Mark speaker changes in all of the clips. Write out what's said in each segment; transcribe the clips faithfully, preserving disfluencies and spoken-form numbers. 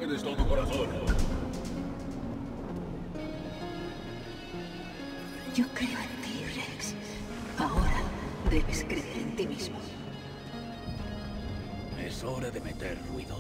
Speaker 1: Tienes todo corazón.
Speaker 2: Yo creo en ti, Rex. Ahora debes creer en ti mismo.
Speaker 1: Es hora de meter ruido.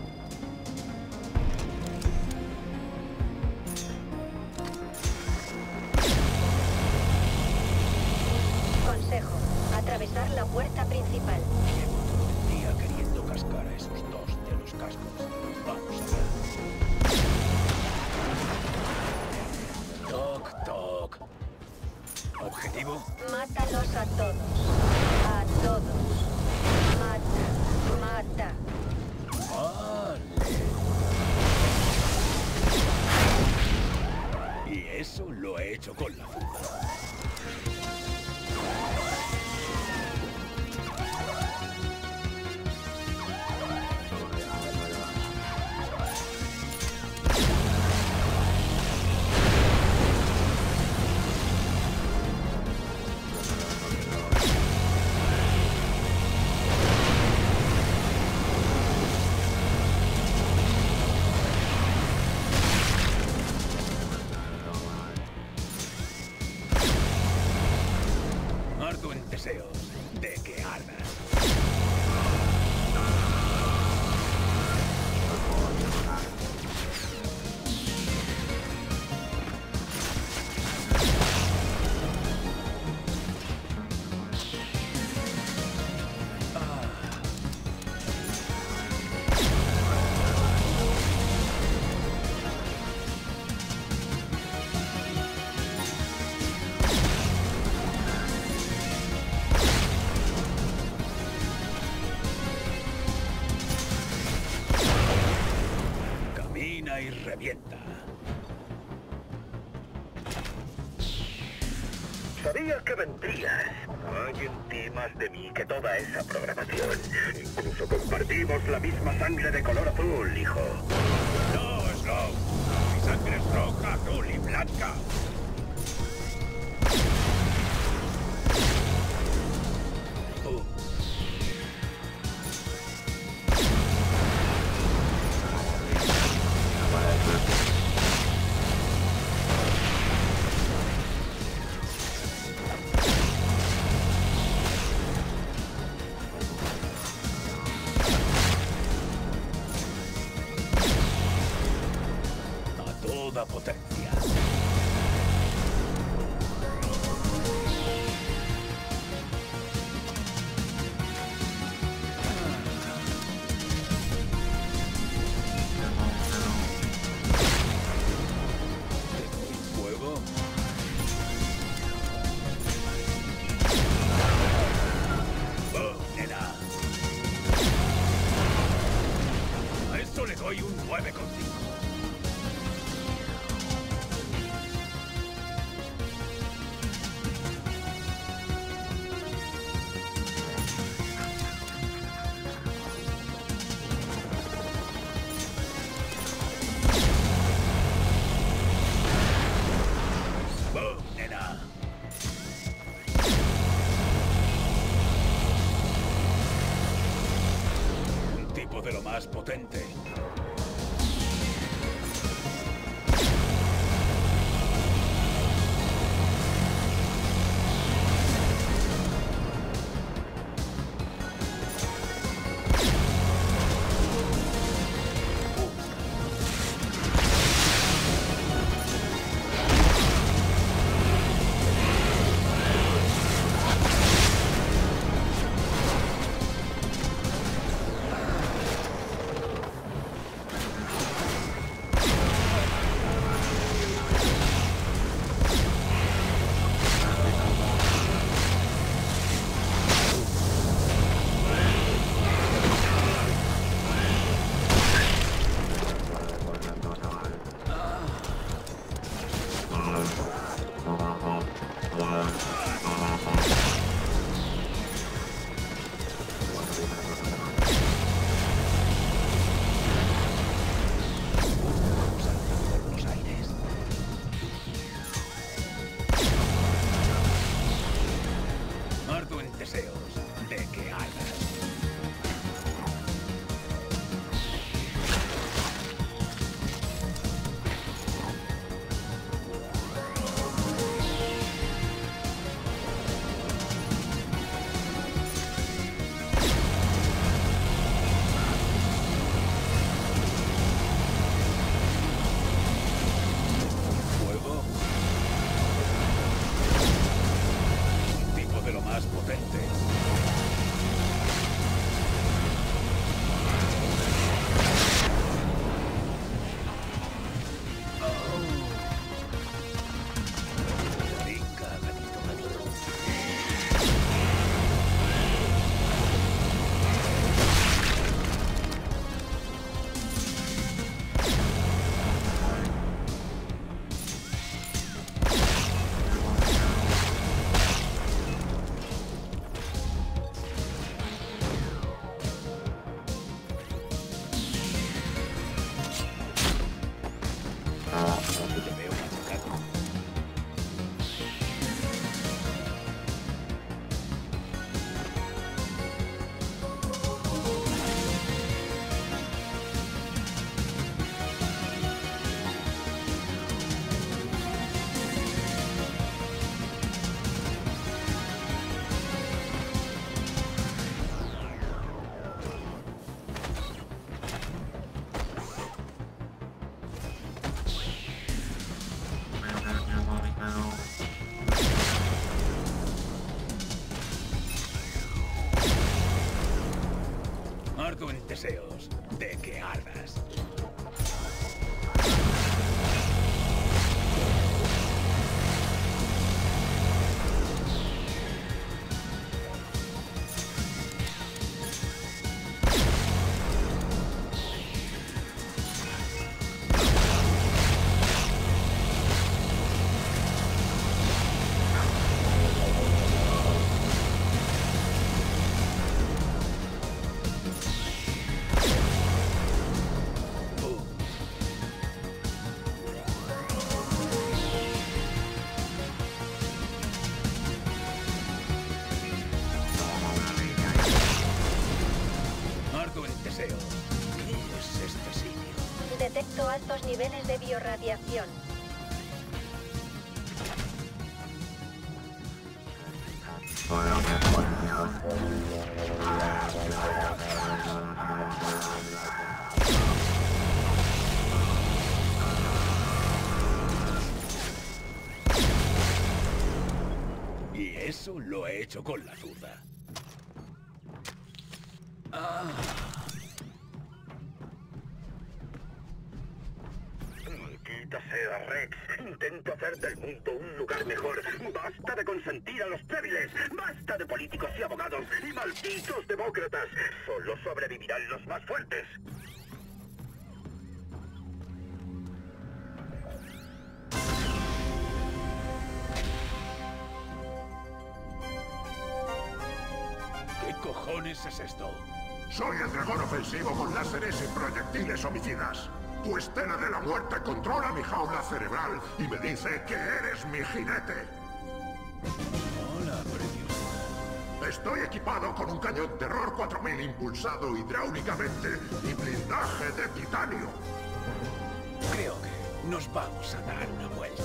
Speaker 3: Consejo, atravesar la puerta principal.
Speaker 1: Llevo todo el día queriendo cascar a esos dos de los cascos. Vamos allá. Toc, toc. ¿Objetivo?
Speaker 3: Mátalos a todos. A todos. Mata. Mata.
Speaker 1: Vale. Y eso lo he hecho con la fuga. Ardo en deseos de que ardas. Camina y revienta.
Speaker 4: Sabía que vendrías. Hay en ti más de mí que toda esa programación. Incluso compartimos la misma sangre de color azul, hijo.
Speaker 1: No, Slow. Mi sangre es roja, azul y blanca. Oh. A toda potencia. ¿Te doy fuego? ¡Oh, nena! A esto le doy un nueve coma cinco. ¡Boom, nena! Un tipo de lo más potente. deseos de que ardas.
Speaker 3: Detecto altos niveles de biorradiación.
Speaker 1: Y eso lo he hecho con la zurda. Ah.
Speaker 4: Maldita sea, Rex. Intento hacer del mundo un lugar mejor. Basta de consentir a los débiles. Basta de políticos y abogados. Y malditos demócratas. Solo sobrevivirán los más fuertes.
Speaker 1: ¿Qué cojones es esto?
Speaker 5: Soy el dragón ofensivo con láseres y proyectiles homicidas. Tu Estela de la Muerte controla mi jaula cerebral y me dice que eres mi jinete.
Speaker 1: Hola, preciosa.
Speaker 5: Estoy equipado con un cañón Terror cuatro mil impulsado hidráulicamente y blindaje de titanio.
Speaker 1: Creo que nos vamos a dar una vuelta.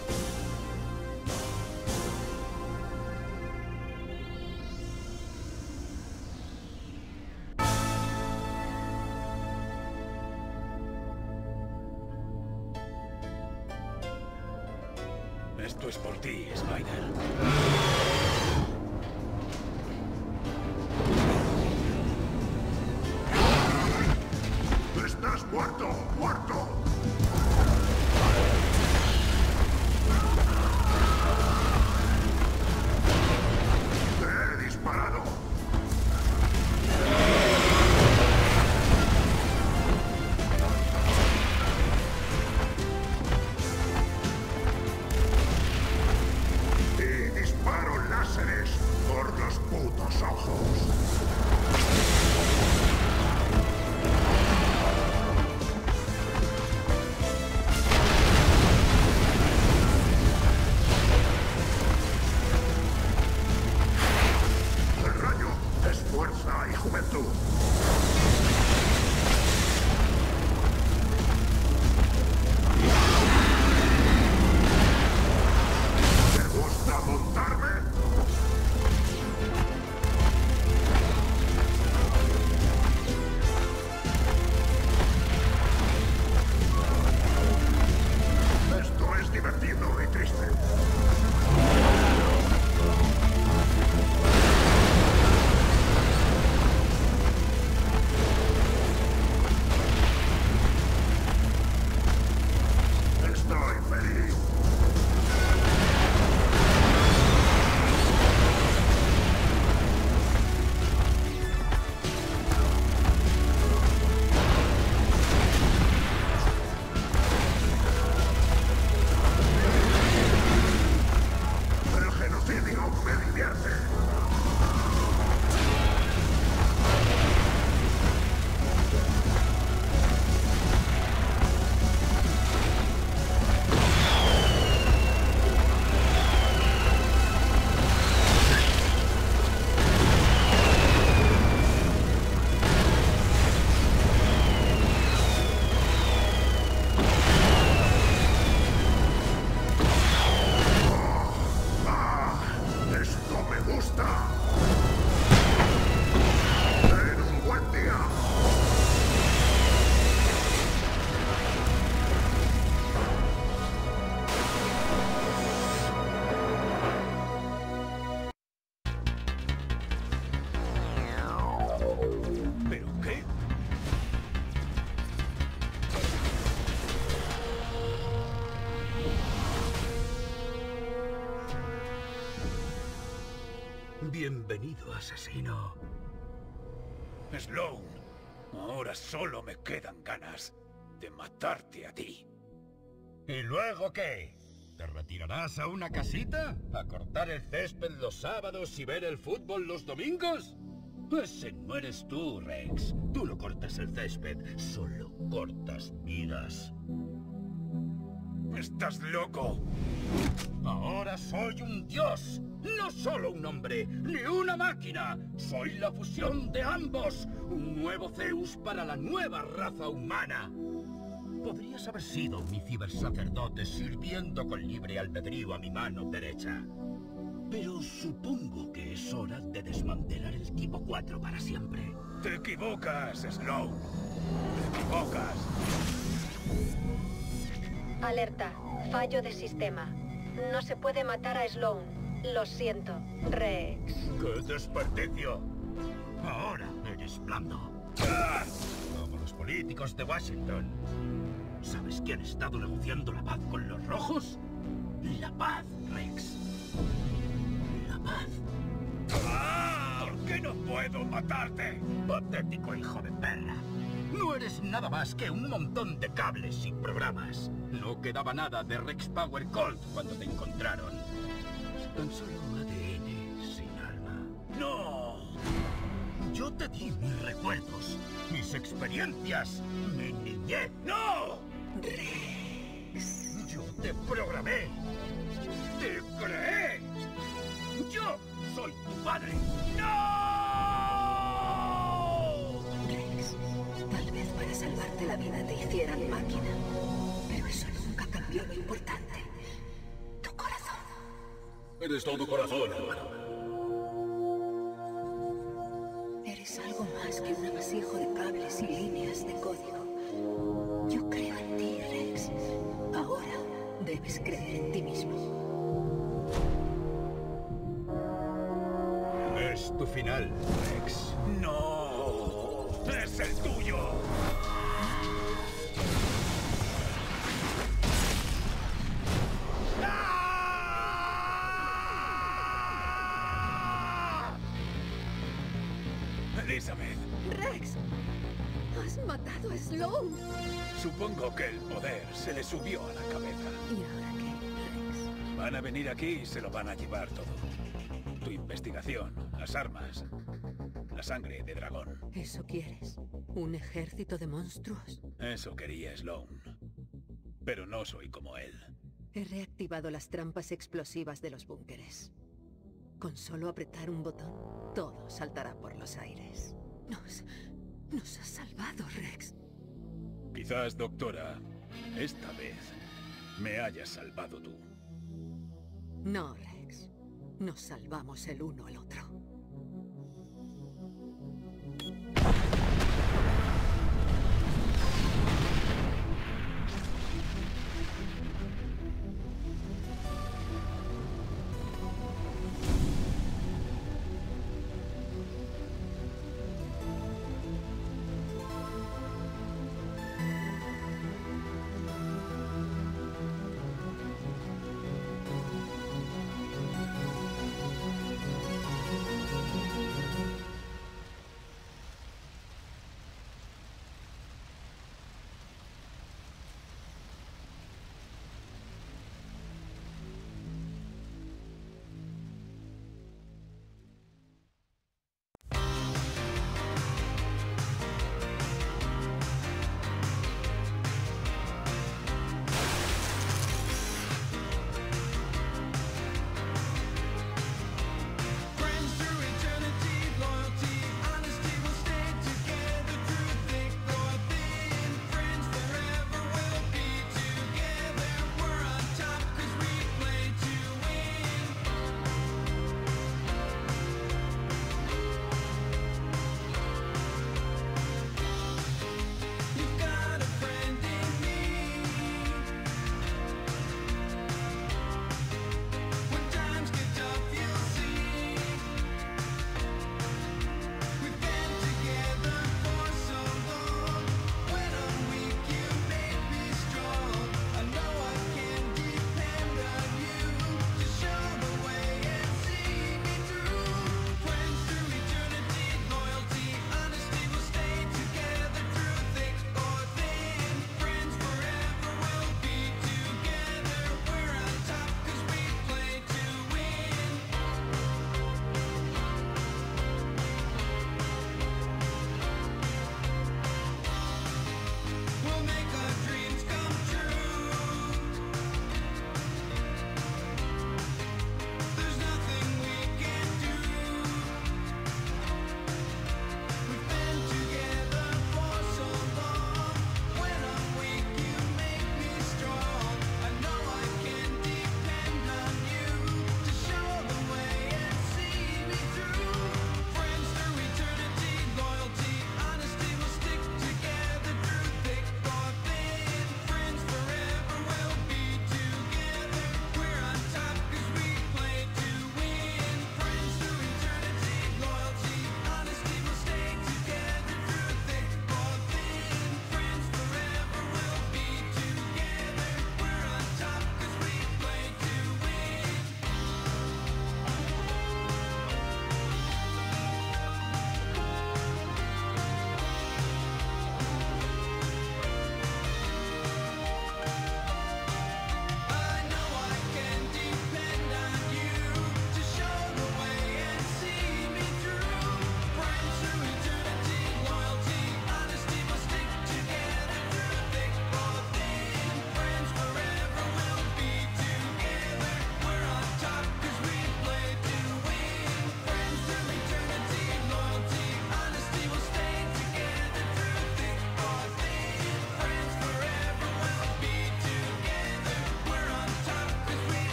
Speaker 1: Esto es por ti, Spider.
Speaker 5: ¡Estás muerto! ¡Muerto! ¡Te he disparado! Y disparo láseres por los putos ojos.
Speaker 6: querido asesino.
Speaker 1: Sloan, ahora solo me quedan ganas de matarte a ti.
Speaker 6: ¿Y luego qué? ¿Te retirarás a una casita? ¿A cortar el césped los sábados y ver el fútbol los domingos? Ese no eres tú, Rex. Tú no cortas el césped, solo cortas vidas.
Speaker 1: ¡Estás loco!
Speaker 6: Ahora soy un dios, no solo un hombre, ni una máquina. Soy la fusión de ambos, un nuevo Zeus para la nueva raza humana. Podrías haber sido mi cibersacerdote sirviendo con libre albedrío a mi mano derecha. Pero supongo que es hora de desmantelar el tipo cuatro para siempre.
Speaker 1: Te equivocas, Sloan. Te equivocas.
Speaker 3: Alerta. Fallo de sistema. No se puede matar a Sloan. Lo siento, Rex.
Speaker 6: ¡Qué desperdicio! Ahora eres blando.
Speaker 1: ¡Ah!
Speaker 6: Como los políticos de Washington. ¿Sabes quién ha estado negociando la paz con los rojos? La paz, Rex. La paz.
Speaker 1: ¡Ah! ¿Por qué no puedo matarte?
Speaker 6: Patético hijo de perra. No eres nada más que un montón de cables y programas. No quedaba nada de Rex Power Colt cuando te encontraron. Tan solo A D N sin alma.
Speaker 1: ¡No!
Speaker 6: Yo te di mis recuerdos, mis experiencias, mi niñez.
Speaker 1: ¡No!
Speaker 2: Rex.
Speaker 6: Yo te programé. Te creé. Yo soy tu padre. ¡No!
Speaker 2: Rex, tal vez para salvarte la vida te hicieran máquina. Pero eso nunca cambió lo importante. Tu corazón.
Speaker 6: Eres todo corazón, hermano.
Speaker 2: Eres algo más que un amasijo de cables y líneas de código. Yo creo en ti, Rex. Ahora debes creer en ti mismo.
Speaker 6: Es tu final, Rex.
Speaker 1: ¡No! ¡Es el tuyo! Elizabeth,
Speaker 2: Rex, has matado a Sloan.
Speaker 1: supongo que el poder se le subió a la cabeza.
Speaker 2: ¿Y ahora qué, Rex?
Speaker 1: Van a venir aquí y se lo van a llevar todo. Tu investigación, las armas, la sangre de dragón.
Speaker 2: ¿Eso quieres? ¿Un ejército de monstruos?
Speaker 1: Eso quería Sloan. Pero no soy como él.
Speaker 2: He reactivado las trampas explosivas de los búnkeres. Con solo apretar un botón, todo saltará por los aires. Nos... nos has salvado, Rex.
Speaker 1: Quizás, doctora, esta vez me hayas salvado tú.
Speaker 2: No, Rex. Nos salvamos el uno al otro.